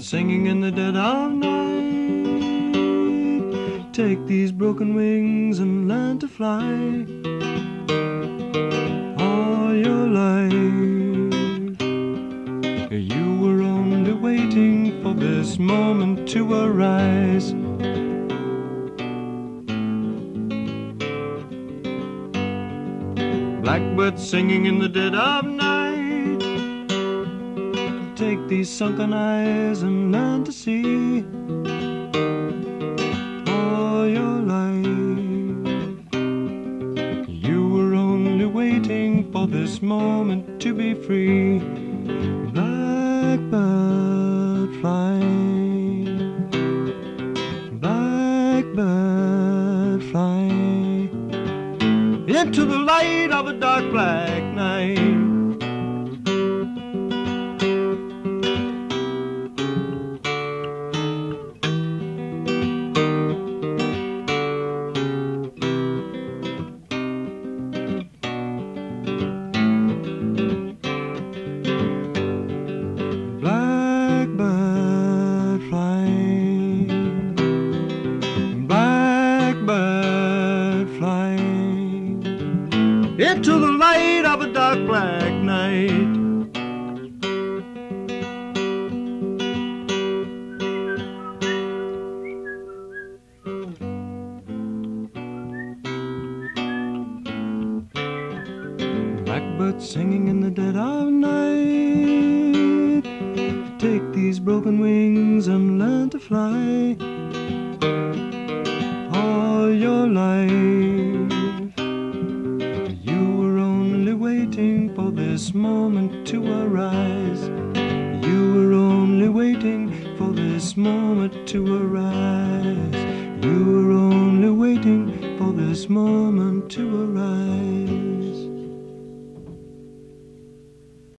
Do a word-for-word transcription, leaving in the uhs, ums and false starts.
singing in the dead of night. Take these broken wings and learn to fly. All your life you were only waiting for this moment to arise. Blackbird singing in the dead of night. Take these sunken eyes and learn to see. All your life you were only waiting for this moment to be free. Blackbird fly, blackbird fly into the light of a dark black night. Blackbird fly, blackbird fly into the light of a dark black night. Blackbird singing in the dead of night. Take these broken wings and learn to fly. All your life you were only waiting for this moment to arise. You were only waiting for this moment to arise. You were only waiting for this moment to arise.